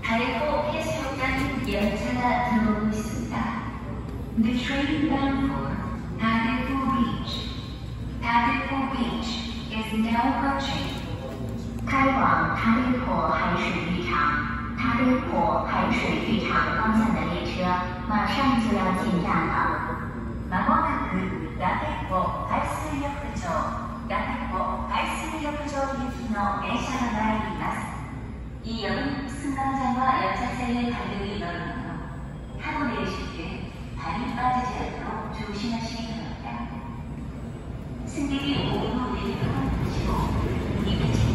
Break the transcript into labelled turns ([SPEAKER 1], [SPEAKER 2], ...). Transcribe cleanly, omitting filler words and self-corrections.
[SPEAKER 1] 다대포 해수욕장 열차가 들어오고 있습니다. The train bound for Daepo Beach. Daepo Beach is now approaching. 开往塔德坡海水浴场，塔德坡海水浴场方向的列车马上就要进站了。まもなくダテポ海水浴場、ダテポ海水浴場行きの電車が参ります。이 역은 승강장과 열차 사이의 간격이 넓으므로 타고 내리실 때 발이 빠지지 않도록 조심하시기 바랍니다. 승객이 오후 내리도록 하시고 문이 닫히기